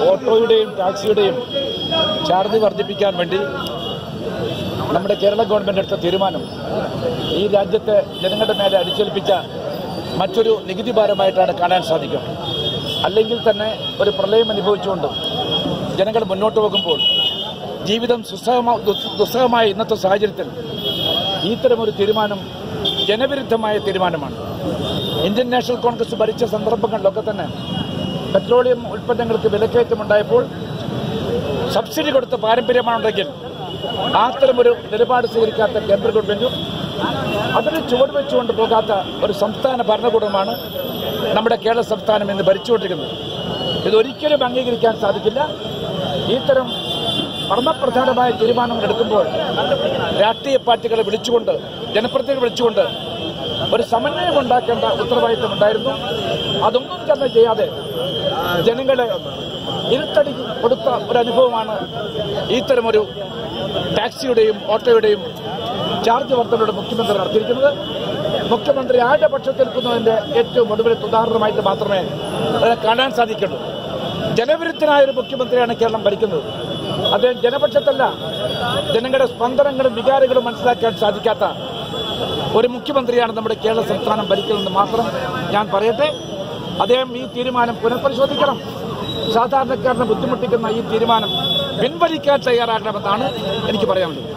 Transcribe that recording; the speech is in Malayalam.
ഓട്ടോയുടെയും ടാക്സിയുടെയും ചാർജ് വർദ്ധിപ്പിക്കാൻ വേണ്ടി നമ്മുടെ കേരള ഗവൺമെന്റ് എടുത്ത തീരുമാനം ഈ രാജ്യത്തെ ജനങ്ങളുടെ മേലെ അടിച്ചേൽപ്പിച്ച മറ്റൊരു നികുതി ഭാരമായിട്ടാണ് കാണാൻ സാധിക്കുക. അല്ലെങ്കിൽ തന്നെ ഒരു പ്രളയം അനുഭവിച്ചുകൊണ്ട് ജനങ്ങൾ മുന്നോട്ട് പോകുമ്പോൾ ജീവിതം ദുസ്സഹമായ ഇന്നത്തെ സാഹചര്യത്തിൽ ഇത്തരമൊരു തീരുമാനം ജനവിരുദ്ധമായ തീരുമാനമാണ്. ഇന്ത്യൻ നാഷണൽ കോൺഗ്രസ് ഭരിച്ച സന്ദർഭങ്ങളിലൊക്കെ തന്നെ പെട്രോളിയം ഉൽപ്പന്നങ്ങൾക്ക് വിലക്കയറ്റമുണ്ടായപ്പോൾ സബ്സിഡി കൊടുത്ത പാരമ്പര്യമാണുണ്ടെങ്കിൽ അത്തരമൊരു നിലപാട് സ്വീകരിക്കാത്ത കേന്ദ്ര ഗവൺമെന്റും അതിന് ചുവട് വെച്ചുകൊണ്ട് പോകാത്ത ഒരു സംസ്ഥാന ഭരണകൂടമാണ് നമ്മുടെ കേരള സംസ്ഥാനം ഇന്ന് ഭരിച്ചുകൊണ്ടിരിക്കുന്നത്. ഇതൊരിക്കലും അംഗീകരിക്കാൻ സാധിക്കില്ല. ഇത്തരം മർമ്മപ്രധാനമായ തീരുമാനങ്ങൾ എടുക്കുമ്പോൾ രാഷ്ട്രീയ പാർട്ടികളെ വിളിച്ചുകൊണ്ട്, ജനപ്രതിനിധികളെ വിളിച്ചുകൊണ്ട് ഒരു സമന്വയം ഉണ്ടാക്കേണ്ട ഉത്തരവാദിത്വം ഉണ്ടായിരുന്നു. അതൊന്നും തന്നെ ചെയ്യാതെ ജനങ്ങളെ ഇരുട്ടടി കൊടുത്ത ഒരു അനുഭവമാണ് ഇത്തരമൊരു ടാക്സിയുടെയും ഓട്ടോയുടെയും ചാർജ് വർധനയുടെ മുഖ്യമന്ത്രി നടത്തിയിരിക്കുന്നത്. മുഖ്യമന്ത്രി ആരുടെ പക്ഷത്തിൽ നിൽക്കുന്നതിന്റെ ഏറ്റവും ഒടുവിലത്തെ ഉദാഹരണമായിട്ട് മാത്രമേ അതിനെ കാണാൻ സാധിക്കുള്ളൂ. ജനവിരുദ്ധനായ ഒരു മുഖ്യമന്ത്രിയാണ് കേരളം ഭരിക്കുന്നത്. അദ്ദേഹം ജനപക്ഷത്തല്ല, ജനങ്ങളുടെ സ്പന്ദനങ്ങളും വികാരങ്ങളും മനസ്സിലാക്കാൻ സാധിക്കാത്ത ഒരു മുഖ്യമന്ത്രിയാണ് നമ്മുടെ കേരള സംസ്ഥാനം ഭരിക്കുന്നതെന്ന് മാത്രം ഞാൻ പറയട്ടെ. അദ്ദേഹം ഈ തീരുമാനം പുനഃപരിശോധിക്കണം. സാധാരണക്കാരനെ ബുദ്ധിമുട്ടിക്കുന്ന ഈ തീരുമാനം പിൻവലിക്കാൻ തയ്യാറാകണമെന്നാണ് എനിക്ക് പറയാനുള്ളത്.